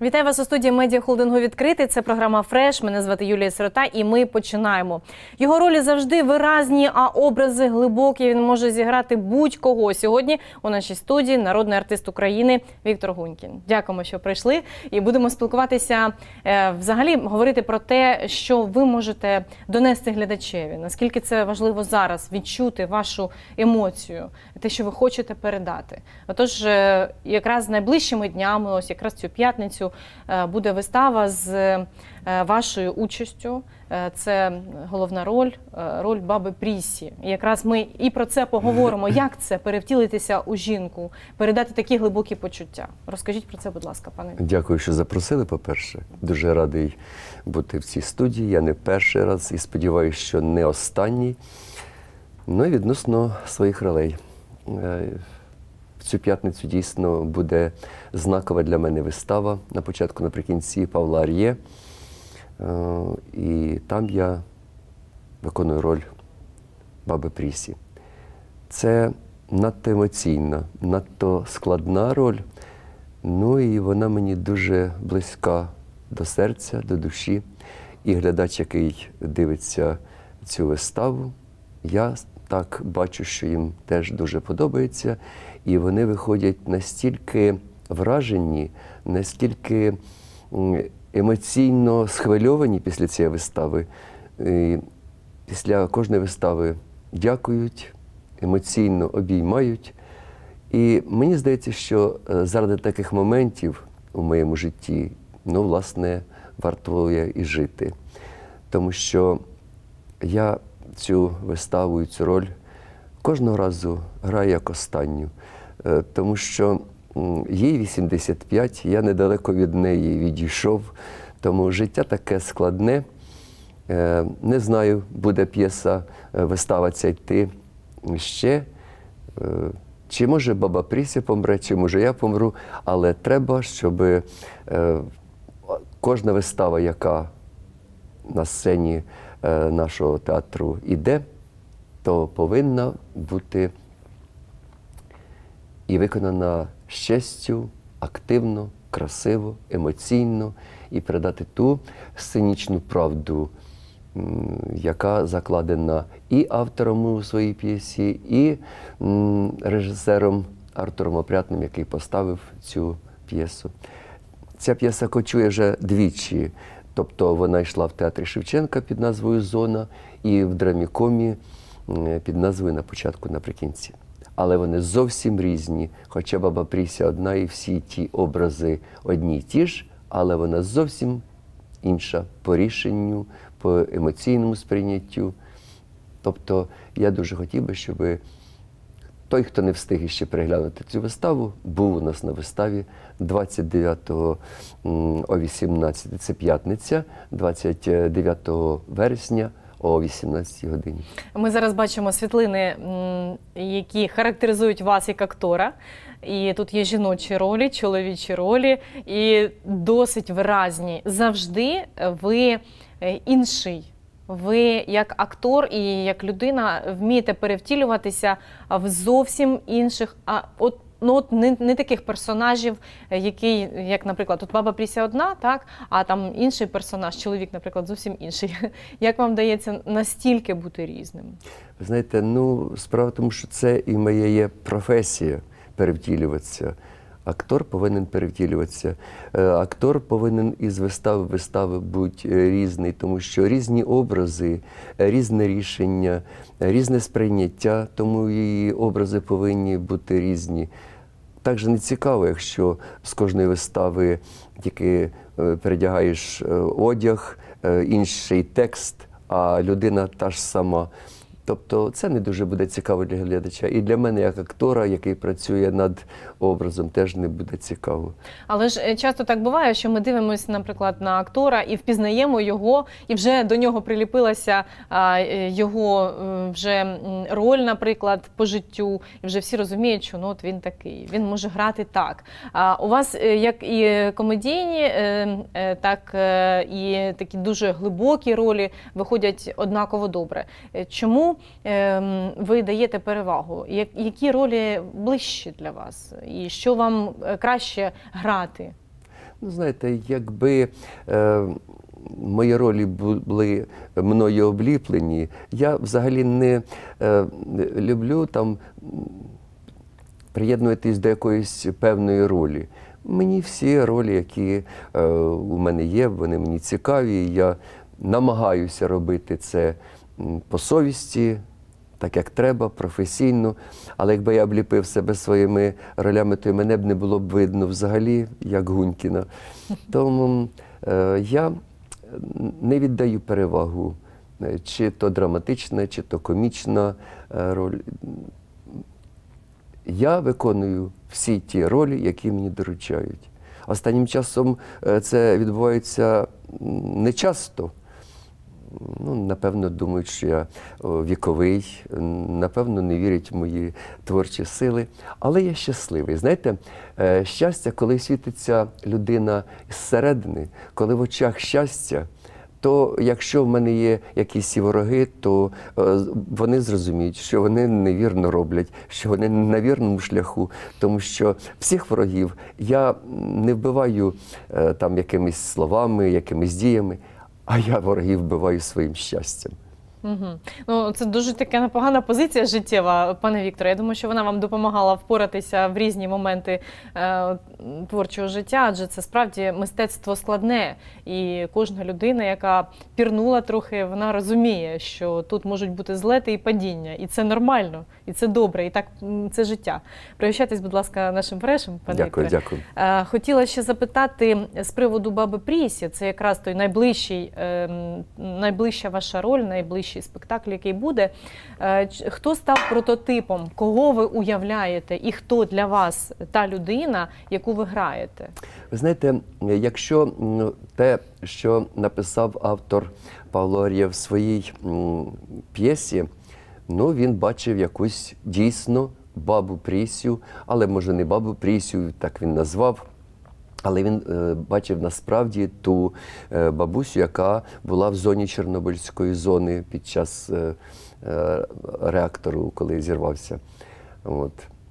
Вітаю вас у студії медіахолдингу «Відкритий». Це програма «Фреш». Мене звати Юлія Сирота і ми починаємо. Його ролі завжди виразні, а образи глибокі. Він може зіграти будь-кого. Сьогодні у нашій студії народний артист України Віктор Гунькін. Дякуємо, що прийшли. І будемо спілкуватися, взагалі говорити про те, що ви можете донести глядачеві. Наскільки це важливо зараз відчути вашу емоцію, те, що ви хочете передати. Отож, якраз найближчими днями, ось якраз цю п'ятницю, буде вистава з вашою участю. Це головна роль баби Прісі. І якраз ми і про це поговоримо. Як це перевтілитися у жінку, передати такі глибокі почуття? Розкажіть про це, будь ласка, пане. Дякую, що запросили, по-перше. Дуже радий бути в цій студії. Я не перший раз і сподіваюся, що не останній. Ну і відносно своїх ролей. В цю п'ятницю дійсно буде знакова для мене вистава на початку, наприкінці Павла Ар'є. І там я виконую роль баби Прісі. Це надто емоційна, надто складна роль, ну і вона мені дуже близька до серця, до душі. І глядач, який дивиться цю виставу, я так бачу, що їм теж дуже подобається. І вони виходять настільки вражені, настільки емоційно схвильовані після цієї вистави. І після кожної вистави дякують, емоційно обіймають. І мені здається, що заради таких моментів у моєму житті, ну, власне, варто і жити. Тому що я цю виставу і цю роль кожного разу граю як останню. Тому що їй 85, я недалеко від неї відійшов, тому життя таке складне. Не знаю, буде п'єса, вистава ця йти ще. Чи може баба Пріся помре, чи може я помру, але треба, щоб кожна вистава, яка на сцені нашого театру іде, то повинна бути і виконана з честю, активно, красиво, емоційно, і передати ту сценічну правду, яка закладена і автором у своїй п'єсі, і режисером Артуром Опрятним, який поставив цю п'єсу. Ця п'єса кочує вже двічі. Тобто вона йшла в театрі Шевченка під назвою «Зона» і в Драмікомі під назвою «На початку, наприкінці». Але вони зовсім різні, хоча баба Пріся одна і всі ті образи одні й ті ж, але вона зовсім інша по рішенню, по емоційному сприйняттю. Тобто я дуже хотів би, щоб той, хто не встиг іще переглянути цю виставу, був у нас на виставі 29-го о 18-й, це п'ятниця, 29 вересня о 18-й годині. Ми зараз бачимо світлини, які характеризують вас як актора. І тут є жіночі ролі, чоловічі ролі, і досить виразні. Завжди ви інший. Ви як актор і як людина вмієте перевтілюватися в зовсім інших, не таких персонажів, як, наприклад, тут баба Пріся одна, так, а там інший персонаж, чоловік, наприклад, зовсім інший. Як вам вдається настільки бути різним? Ви знаєте, ну, справа в тому, що це і моя є професія – перевтілюватися. Актор повинен перевтілюватися. Актор повинен із вистави в вистави бути різний, тому що різні образи, різне рішення, різне сприйняття, тому і образи повинні бути різні. Так же не цікаво, якщо з кожної вистави тільки передягаєш одяг, інший текст, а людина та ж сама. Тобто це не дуже буде цікаво для глядача. І для мене, як актора, який працює над образом, теж не буде цікаво. Але ж часто так буває, що ми дивимося, наприклад, на актора і впізнаємо його, і вже до нього приліпилася його вже роль, наприклад, по життю, і вже всі розуміють, що ну, от він такий, він може грати так. У вас як і комедійні, так і такі дуже глибокі ролі виходять однаково добре. Чому ви даєте перевагу? Які ролі ближчі для вас? І що вам краще грати? Ну, знаєте, якби мої ролі були мною обліплені, я взагалі не люблю там приєднуватись до якоїсь певної ролі. Мені всі ролі, які у мене є, вони мені цікаві, і я намагаюся робити це по совісті, так як треба, професійно. Але якби я обліпив себе своїми ролями, то й мене б не було б видно взагалі, як Гунькіна. Тому я не віддаю перевагу, чи то драматична, чи то комічна роль. Я виконую всі ті ролі, які мені доручають. Останнім часом це відбувається не часто. Ну, напевно, думають, що я віковий, напевно, не вірять в мої творчі сили. Але я щасливий. Знаєте, щастя, коли світиться людина зсередини, коли в очах щастя, то якщо в мене є якісь вороги, то вони зрозуміють, що вони невірно роблять, що вони на вірному шляху. Тому що всіх ворогів я не вбиваю там якимись словами, якимись діями, а я ворогів вбиваю своїм щастям. Угу. Ну, це дуже така непогана позиція життєва, пане Вікторе. Я думаю, що вона вам допомагала впоратися в різні моменти творчого життя, адже це справді мистецтво складне. І кожна людина, яка пірнула трохи, вона розуміє, що тут можуть бути злети і падіння. І це нормально, і це добре, і так це життя. Пригощайтесь, будь ласка, нашим фрешем, пане Вікторе. Дякую. Хотіла ще запитати з приводу баби Прісі. Це якраз той найближча ваша роль, найближчий спектакль, який буде. Хто став прототипом? Кого ви уявляєте? І хто для вас та людина, яку ви граєте? Ви знаєте, якщо те, що написав автор Павло Ар'єв в своїй п'єсі, ну, він бачив якусь дійсно бабу Прісю, але може не бабу Прісю, так він назвав, але він бачив насправді ту бабусю, яка була в зоні Чорнобильської зони під час реактору, коли зірвався. От.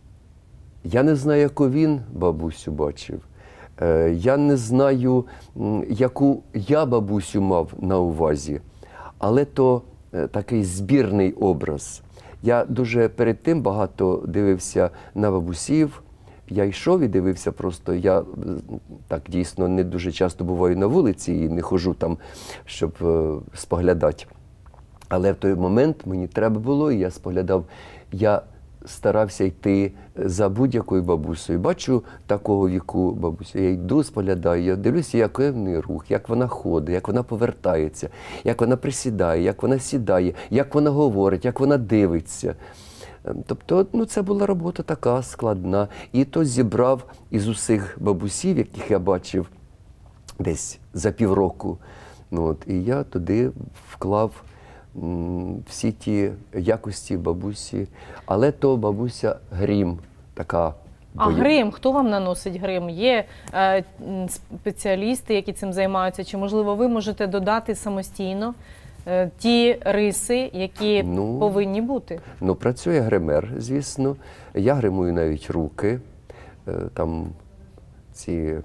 Я не знаю, яку він бабусю бачив. Я не знаю, яку я бабусю мав на увазі, але то такий збірний образ. Я дуже перед тим багато дивився на бабусів. Я йшов і дивився просто, я так дійсно не дуже часто буваю на вулиці і не ходжу там, щоб споглядати. Але в той момент мені треба було, і я споглядав, я старався йти за будь-якою бабусею. Бачу такого віку бабусю, я йду, споглядаю, я дивлюся, який в неї рух, як вона ходить, як вона повертається, як вона присідає, як вона сідає, як вона говорить, як вона дивиться. Тобто, ну, це була робота така складна. І то зібрав із усіх бабусів, яких я бачив десь за півроку. І я туди вклав всі ті якості бабусі. Але то бабуся грім така. А грим? Хто вам наносить грим? Є спеціалісти, які цим займаються? Чи, можливо, ви можете додати самостійно ті риси, які повинні бути? Ну, працює гример, звісно. Я гримую навіть руки, там ці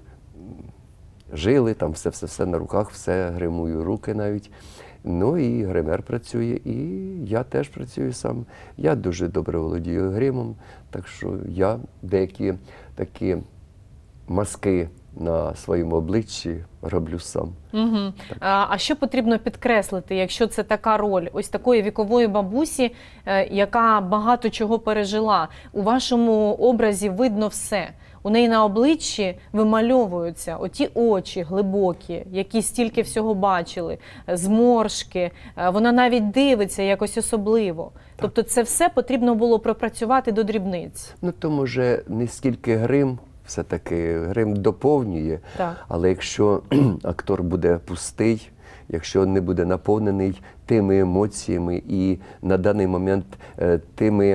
жили, там все на руках, все гримую, руки навіть. Ну і гример працює, і я теж працюю сам. Я дуже добре володію гримом, так що я деякі такі маски на своєму обличчі роблю сам. Угу. А що потрібно підкреслити, якщо це така роль ось такої вікової бабусі, яка багато чого пережила? У вашому образі видно все. У неї на обличчі вимальовуються оті очі глибокі, які стільки всього бачили, зморшки, вона навіть дивиться якось особливо. Так. Тобто це все потрібно було пропрацювати до дрібниць. Ну, то може не скільки грим, все-таки грим доповнює, так. Але якщо актор буде пустий, якщо не буде наповнений тими емоціями і на даний момент тими,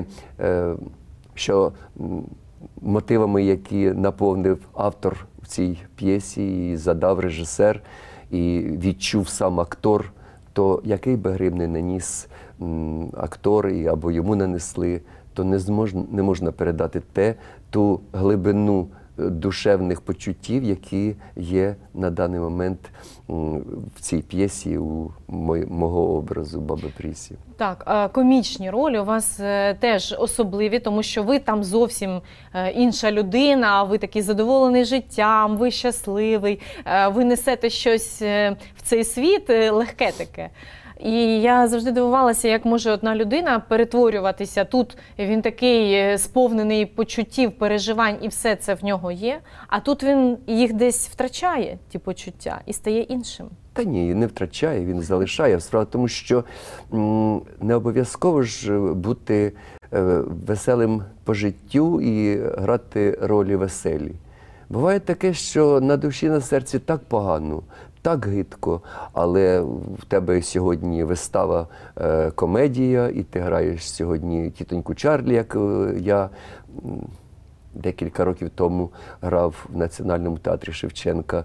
що мотивами, які наповнив автор в цій п'єсі, і задав режисер, і відчув сам актор, то який би грим не наніс актор, або йому нанесли, то не можна передати ту глибину душевних почуттів, які є на даний момент в цій п'єсі у мого образу Баби Прісі. Так, а комічні ролі у вас теж особливі, тому що ви там зовсім інша людина, ви такий задоволений життям, ви щасливий, ви несете щось в цей світ легке таке. І я завжди дивувалася, як може одна людина перетворюватися. Тут він такий сповнений почуттів, переживань, і все це в нього є, а тут він їх десь втрачає, ті почуття, і стає іншим. Та ні, не втрачає, він залишає. Справа в тому, що не обов'язково ж бути веселим по життю і грати ролі веселі. Буває таке, що на душі, на серці так погано, так гидко, але в тебе сьогодні вистава комедія, і ти граєш сьогодні тітоньку Чарлі, як я декілька років тому грав в Національному театрі Шевченка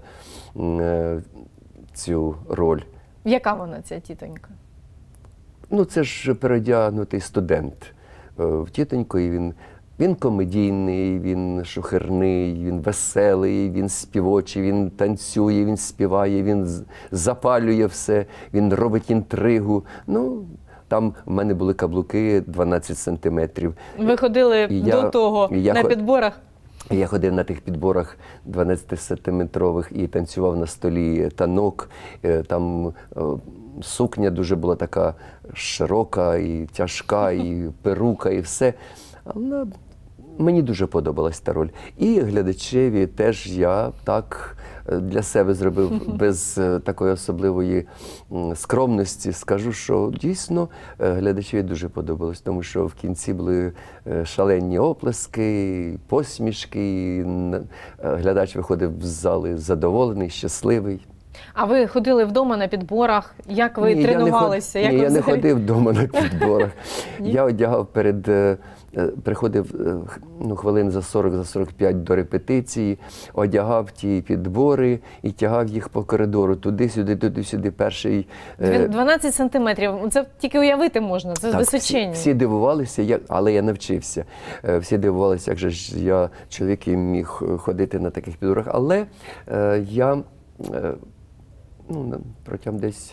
цю роль. Яка вона, ця тітонька? Ну, це ж переодягнутий студент в тітоньку, і він комедійний, він шухерний, він веселий, він співочий, він танцює, він співає, він запалює все, він робить інтригу. Ну, там в мене були каблуки 12 сантиметрів. Ви ходили до того на підборах? Я ходив на тих підборах 12-сантиметрових і танцював на столі танок. Там сукня дуже була така широка і тяжка, і перука, і все. Але мені дуже подобалась та роль. І глядачеві теж я так для себе зробив без такої особливої скромності. Скажу, що дійсно глядачеві дуже подобалось, тому що в кінці були шалені оплески, посмішки, і глядач виходив з зали задоволений, щасливий. А ви ходили вдома на підборах? Як ви тренувалися? Я не ходив вдома на підборах. Я одягав приходив хвилин за 40-45 до репетиції, одягав ті підбори і тягав їх по коридору, туди-сюди, туди-сюди, перший... 12 сантиметрів, це тільки уявити можна, це височення. Всі дивувалися, але я навчився. Всі дивувалися, як же ж я, чоловік, міг ходити на таких підборах, але я протягом десь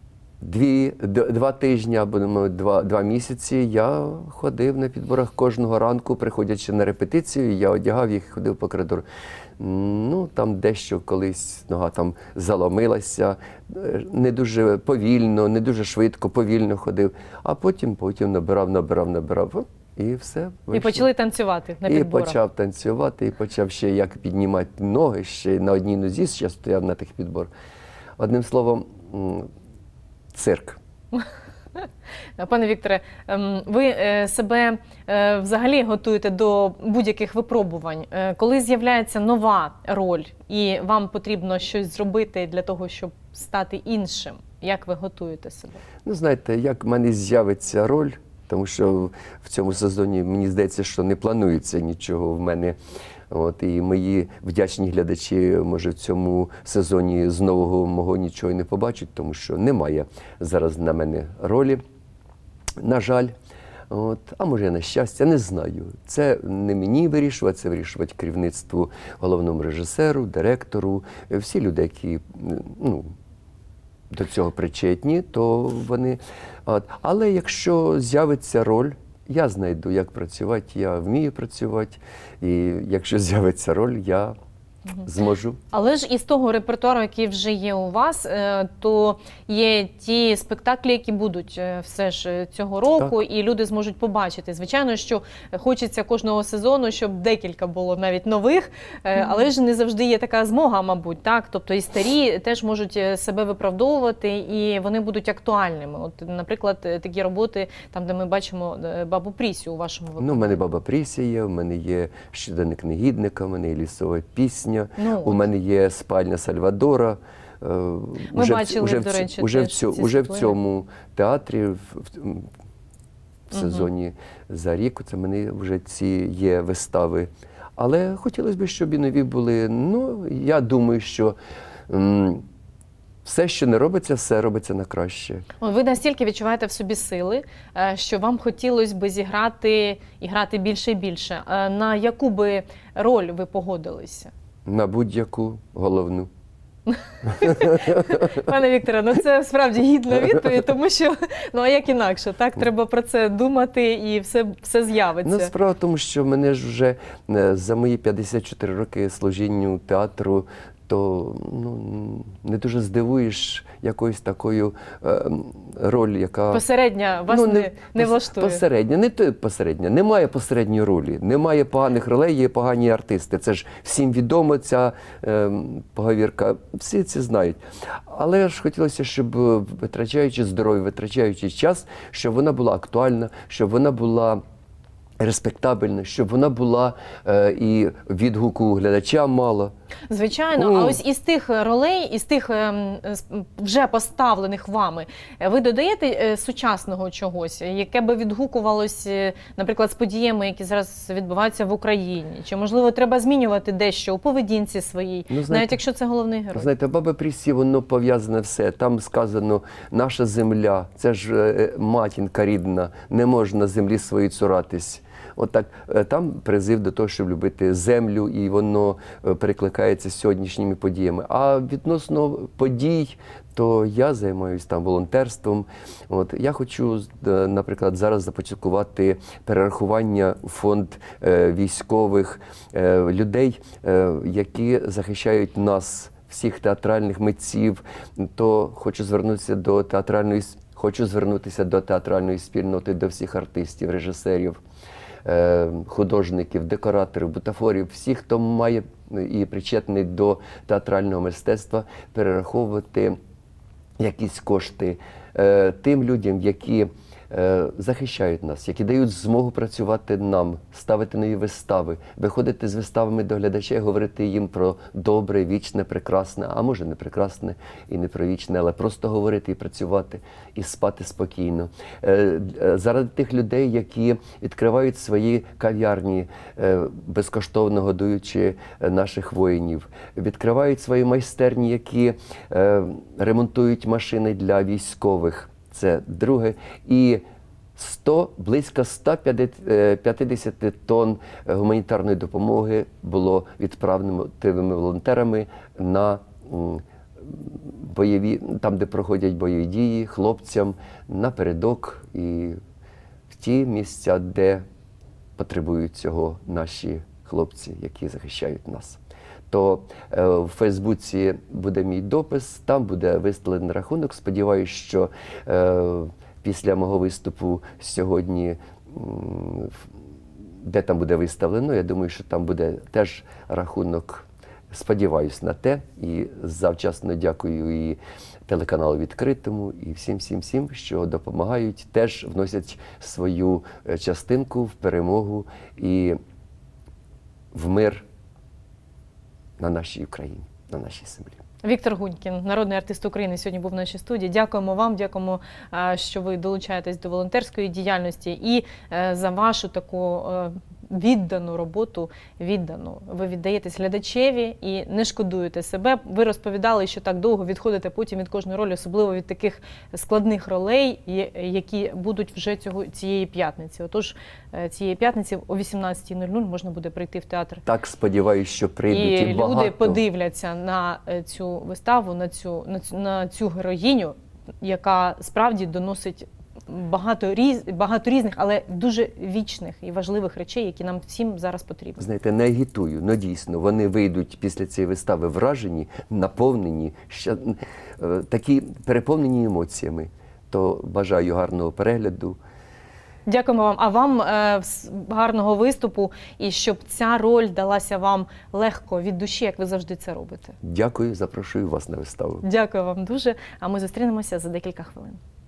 2 тижні або 2 місяці я ходив на підборах кожного ранку, приходячи на репетицію, я одягав їх і ходив по коридору. Ну, там дещо колись нога там заломилася, не дуже повільно, не дуже швидко, повільно ходив, а потім набирав. І все вийшло. І почали танцювати на підборах. І почав танцювати, і почав ще як піднімати ноги, ще на одній нозі ще стояв на тих підборах. Одним словом, цирк. Пане Вікторе, ви себе взагалі готуєте до будь-яких випробувань. Коли з'являється нова роль і вам потрібно щось зробити для того, щоб стати іншим, як ви готуєте себе? Ну, знаєте, як в мене з'явиться роль, тому що в цьому сезоні, мені здається, що не планується нічого в мене. І мої вдячні глядачі, може, в цьому сезоні з нового мого нічого і не побачать, тому що немає зараз на мене ролі, на жаль. А може, я на щастя, не знаю. Це не мені вирішувати, це вирішувати керівництву, головному режисеру, директору, всі люди, які до цього причетні, то вони... Але якщо з'явиться роль, я знайду, як працювати, я вмію працювати, і якщо з'явиться роль, я зможу. Але ж із того репертуару, який вже є у вас, то є ті спектаклі, які будуть все ж цього року, так, і люди зможуть побачити. Звичайно, що хочеться кожного сезону, щоб декілька було навіть нових, але ж не завжди є така змога, мабуть, так? Тобто і старі теж можуть себе виправдовувати, і вони будуть актуальними. От, наприклад, такі роботи, там, де ми бачимо Бабу Прісю у вашому випадку. Ну, у мене Баба Пріся є, у мене є Щоденник негідника, у мене є Лісова пісня. У мене є Спальня Сальвадора. Ми бачили, до речі, уже в цьому театрі в сезоні за рік. Це в мене вже ці є вистави. Але хотілося б, щоб і нові були. Ну, я думаю, що все, що не робиться, все робиться на краще. Ви настільки відчуваєте в собі сили, що вам хотілося б зіграти і грати більше і більше. На яку би роль ви погодилися? На будь-яку головну. Пане Вікторе, ну це справді гідна відповідь, тому що, ну а як інакше, так? Треба про це думати і все з'явиться. Ну, справа в тому, що мене ж вже за мої 54 роки служінню театру, то не дуже здивуєш якоюсь такою роль, яка... Посередня вас не влаштує? Посередня, не то посередня. Немає посередньої ролі, немає поганих ролей, є погані артисти. Це ж всім відомо, ця поговірка, всі це знають. Але ж хотілося, щоб витрачаючи здоров'я, витрачаючи час, щоб вона була актуальна, щоб вона була респектабельна, щоб вона була і відгуку глядача мала. Звичайно, а ось із тих ролей, із тих вже поставлених вами, ви додаєте сучасного чогось, яке би відгукувалось, наприклад, з подіями, які зараз відбуваються в Україні? Чи, можливо, треба змінювати дещо у поведінці своїй, навіть якщо це головний герой? Знаєте, «Баба Прісі», воно пов'язане все. Там сказано, наша земля, це ж матінка рідна, не можна землі своїй цуратись. Отак, там призив до того, щоб любити землю, і воно перекликається з сьогоднішніми подіями. А відносно подій, то я займаюся там волонтерством. Я хочу, наприклад, зараз започаткувати перерахування у фонд військових людей, які захищають нас, всіх театральних митців. То хочу звернутися до театральної спільноти, до всіх артистів, режисерів, художників, декораторів, бутафорів, всіх, хто має і причетний до театрального мистецтва, перераховувати якісь кошти тим людям, які захищають нас, які дають змогу працювати нам, ставити нові вистави, виходити з виставами до глядача і говорити їм про добре, вічне, прекрасне, а може не прекрасне і не про вічне, але просто говорити і працювати, і спати спокійно. Заради тих людей, які відкривають свої кав'ярні, безкоштовно годуючи наших воїнів, відкривають свої майстерні, які ремонтують машини для військових. Це друге. І близько 150 тонн гуманітарної допомоги було відправлено тими волонтерами на бойові, там, де проходять бойові дії, хлопцям напередок і в ті місця, де потребують цього наші хлопці, які захищають нас. То в Фейсбуці буде мій допис, там буде виставлений рахунок. Сподіваюся, що після мого виступу сьогодні, де там буде виставлено, я думаю, що там буде теж рахунок. Сподіваюсь на те, і завчасно дякую і телеканалу «Відкритому», і всім, що допомагають, теж вносять свою частинку в перемогу і в мир на нашій Україні, на нашій землі. Віктор Гунькін, народний артист України, сьогодні був в нашій студії. Дякуємо вам, дякуємо, що ви долучаєтесь до волонтерської діяльності і за вашу таку віддану роботу, Ви віддаєтесь глядачеві і не шкодуєте себе. Ви розповідали, що так довго відходите потім від кожної ролі, особливо від таких складних ролей, які будуть вже цієї п'ятниці. Отож, цієї п'ятниці о 18:00 можна буде прийти в театр. Так, сподіваюся, що прийдуть і багато. Люди подивляться на цю виставу, на цю героїню, яка справді доносить багато різних, але дуже вічних і важливих речей, які нам всім зараз потрібні. Знаєте, не агітую, але дійсно, вони вийдуть після цієї вистави вражені, наповнені, такі переповнені емоціями. То бажаю гарного перегляду. Дякуємо вам. А вам гарного виступу і щоб ця роль далася вам легко, від душі, як ви завжди це робите. Дякую, запрошую вас на виставу. Дякую вам дуже, а ми зустрінемося за декілька хвилин.